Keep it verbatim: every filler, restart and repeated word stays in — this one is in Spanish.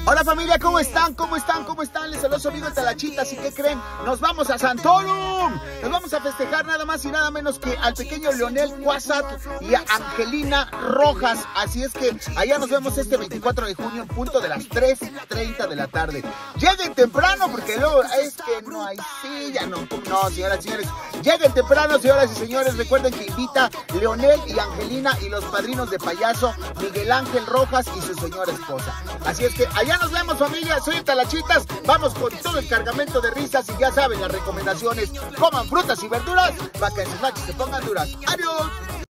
Hola familia, ¿cómo están? ¿Cómo están? ¿Cómo están? Les saludo su amigo Talachitas. ¿Y qué creen? Nos vamos a Santorum. Nos vamos a festejar nada más y nada menos que al pequeño Leonel Cuásatl y a Angelina Rojas. Así es que allá nos vemos este veinticuatro de junio en punto de las tres treinta de la tarde. Lleguen temprano porque luego es que no hay silla. No, no, señoras y señores. Lleguen temprano, señoras y señores. Recuerden que invita Leonel y Angelina y los padrinos de payaso Miguel Ángel Rojas y su señora esposa. Así es que allá nos vemos, familia. Soy Talachitas. Vamos con todo el cargamento de risas y ya saben las recomendaciones. Coman frutas y verduras para que en sus noches se pongan duras. ¡Adiós!